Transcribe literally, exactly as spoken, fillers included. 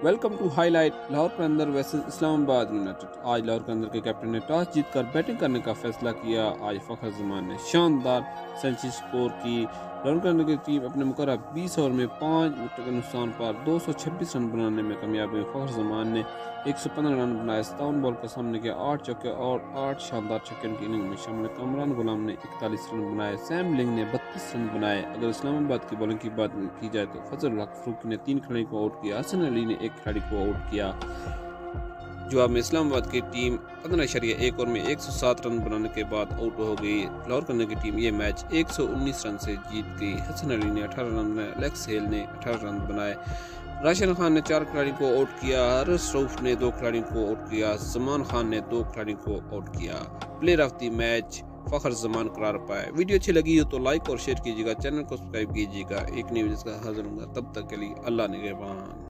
Welcome to highlight. Lahore के अंदर versus Islamabad United. आज लाहौर के अंदर के कैप्टन ने टॉस जीतकर बैटिंग करने का फैसला किया। आज फखर जमान ने शानदार सेंचुरी स्कोर की। लाहौर के अंदर की टीम अपने मुकर्रर बीस ओवर में पाँच विकेट के नुकसान पर दो सौ छब्बीस रन बनाने में कामयाब हुई। फखर जमान ने एक सौ पंद्रह रन बनाए, सत्तावन बॉल का सामने किया, आठ चौके और आठ शानदार छक्के की इनिंग में शामिल। कामरान गुलाम ने इकतालीस रन बनाए, सैम लिंग ने बत्तीस रन बनाए। अगर इस्लामाबाद की बॉलिंग की बात की जाए तो फजल हक फरूकी ने तीन खिलाड़ी को आउट किया, हसन अली ने एक खिलाड़ी को आउट किया। जवाब में इस्लामाबाद की टीम पंद्रह इशारिया एक ओवर में एक सौ सात रन बनाने के बाद आउट हो गई। लाहौर कन्नर की टीम ये मैच एक सौ उन्नीस रन से जीत गई। हसन अली ने अठारह रन बनाए, अलेक्स हेल ने अठारह रन बनाए। राशिद खान ने चार खिलाड़ी को आउट किया, हरस रऊफ ने दो खिलाड़ियों को आउट किया, जमान खान ने दो खिलाड़ियों को आउट किया। Player of the match Fakhar Zaman करार पाए। वीडियो अच्छी लगी हो तो लाइक और शेयर कीजिएगा, चैनल को सब्सक्राइब कीजिएगा। एक नई वीडियो का हाजिर होगा, तब तक के लिए अल्लाह निगहबान।